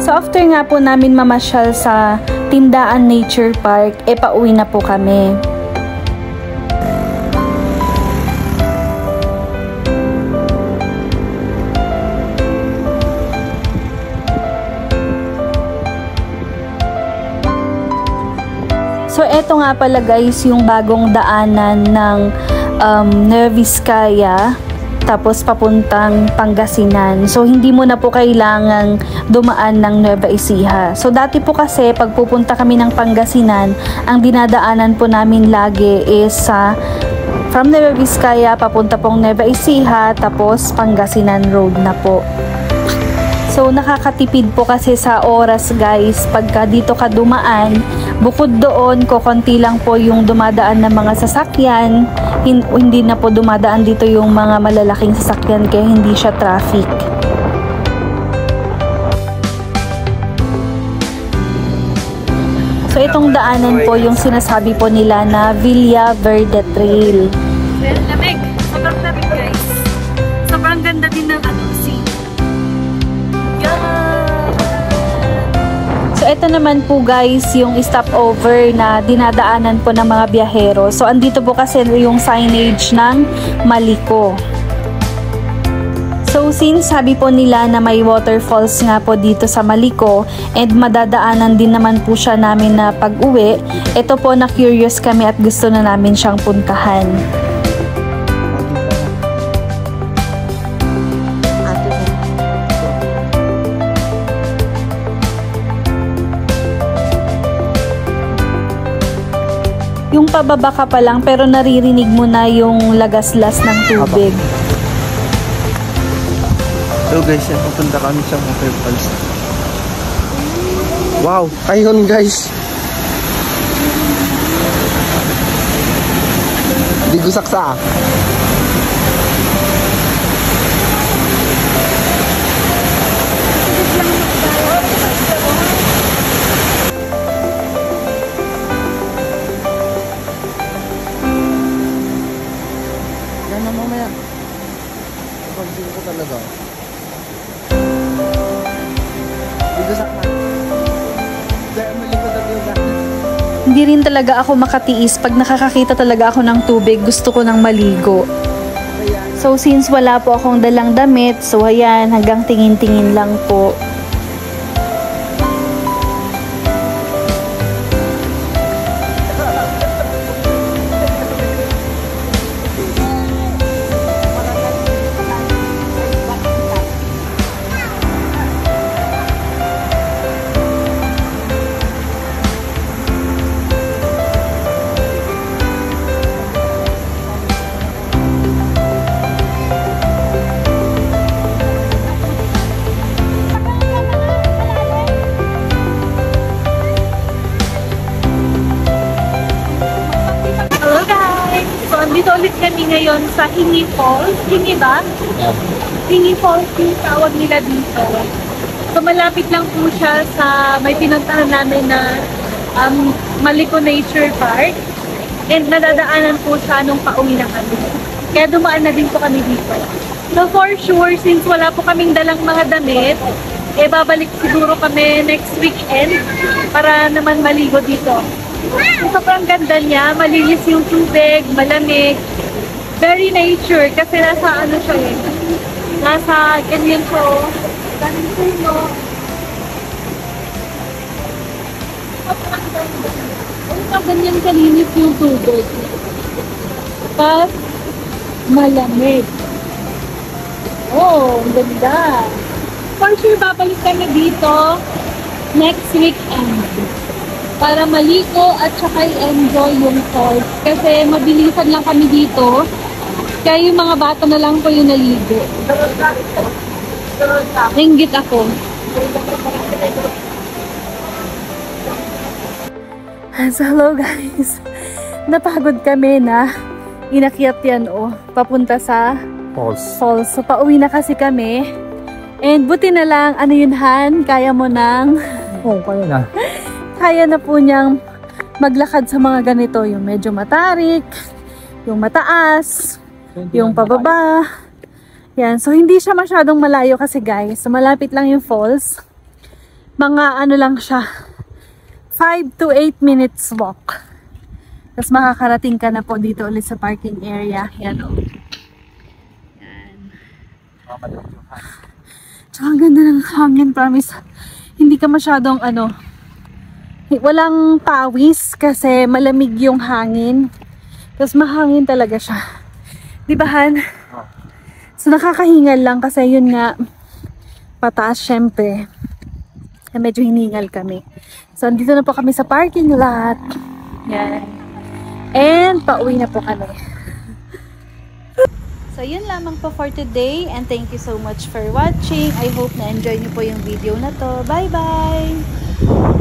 So after nga po namin mamasyal sa Tindaan Nature Park, pauwi na po kami. So eto nga pala guys yung bagong daanan ng Nueva Vizcaya tapos papuntang Pangasinan. So hindi mo na po kailangang dumaan ng Nueva Ecija. So dati po kasi pag pupunta kami ng Pangasinan, ang dinadaanan po namin lagi is from Nueva Vizcaya papunta pong Nueva Ecija tapos Pangasinan Road na po. So nakakatipid po kasi sa oras guys pagka dito ka dumaan. Bukod doon, kokonti lang po yung dumadaan ng mga sasakyan. Hindi na po dumadaan dito yung mga malalaking sasakyan kaya hindi siya traffic. So itong daanan po yung sinasabi po nila na Villa Verde Trail. Lamig. Sobrang lamig guys. Sobrang ganda din ng scene. So ito naman po guys yung stopover na dinadaanan po ng mga biyahero. So andito po kasi yung signage ng Maliko. So since sabi po nila na may waterfalls nga po dito sa Maliko and madadaanan din naman po siya namin na pag-uwi, ito po na curious kami at gusto na namin siyang puntahan. Yung pababa ka pa lang pero naririnig mo na yung lagaslas ng tubig. So guys, yan, pupunta kami sa waterfalls. Wow! Ayun guys! Di ko saksa. Hindi rin talaga ako makatiis pag nakakakita talaga ako ng tubig, gusto ko nang maligo. So since wala po akong dalang damit, so ayan, hanggang tingin-tingin lang po. Dito ulit kami ngayon sa Hingi Falls. Hingi ba? Yeah. Hingi Falls yung tawag nila dito. So malapit lang po siya sa may pinuntahan namin na Maliko Nature Park. And nadadaanan po siya nung pauwi na kami. Kaya dumaan na din po kami dito. So for sure, since wala po kaming dalang mga damit, babalik siguro kami next weekend para naman maligo dito. Sobrang ganda niya, malinis yung tubig, malamig, very nature kasi nasa ano siya nasa ganyan po, ganyan puno. Ganyan kalinis yung tubig. Tapos, malamig. Oh, ang ganda. For sure, babalik kami dito next weekend para maliko at saka i-enjoy yung falls. Kasi mabilisan lang kami dito. Kaya yung mga bata na lang po yung naligo. Inggit ako. So hello guys. Napagod kami na inakyat yan papunta sa falls. So pauwi na kasi kami. And buti na lang, ano yun Han? Kaya mo nang... Oo, kaya na. Kaya na po niyang maglakad sa mga ganito, yung medyo matarik, yung mataas, yung pababa. Yan, so hindi siya masyadong malayo kasi guys, so malapit lang yung falls. mga ano lang siya, 5 to 8 minutes walk. Tapos makakarating ka na po dito ulit sa parking area. Yan o. Yan. Tsaka ang ganda ng hangin, promise. Hindi ka masyadong ano, walang pawis kasi malamig yung hangin. Tapos mahangin talaga siya. Di ba, Han? So nakakahingal lang kasi yun nga, pataas syempre. Medyo hiningal kami. So andito na po kami sa parking lot. Yan. And pauwi na po kami. So yun lamang po for today and thank you so much for watching. I hope na enjoy niyo po yung video na to. Bye bye!